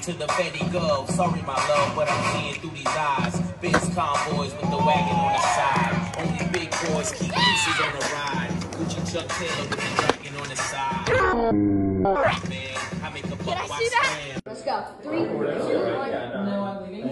to the Fetty Gov. Sorry, my love, but I'm seeing through these eyes. Benz convoys with the wagon on the side. Only big boys keep pieces on the ride. Gucci Chuck Taylor with the dragon on the side. Man, I make a buck watch spam. Let's go. 3, 2, 1. No, I'm leaving.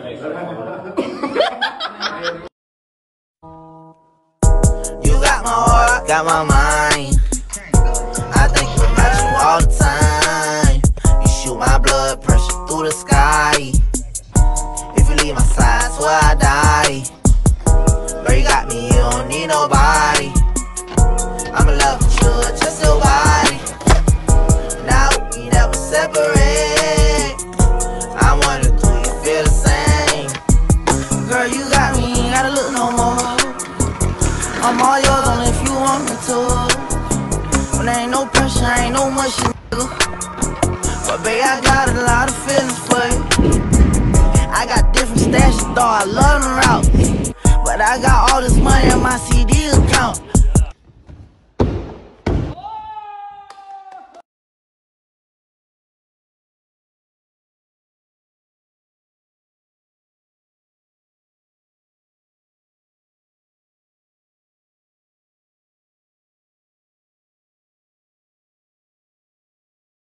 You got my heart, got my mind. I think about you all the time. You shoot my blood pressure through the sky. If you leave my side, swear I die. Girl, you got me, you don't need nobody. I'm in love with you, just your body. Now we never separate. I wonder, do you feel the same? Girl, you got me, ain't gotta look no more. I'm all yours only if you want me to. But there ain't no pressure, ain't no much shit, nigga. But babe, I got a lot of feelings for you. I got different stashes, though I love them route. But I got all this money in my CD account.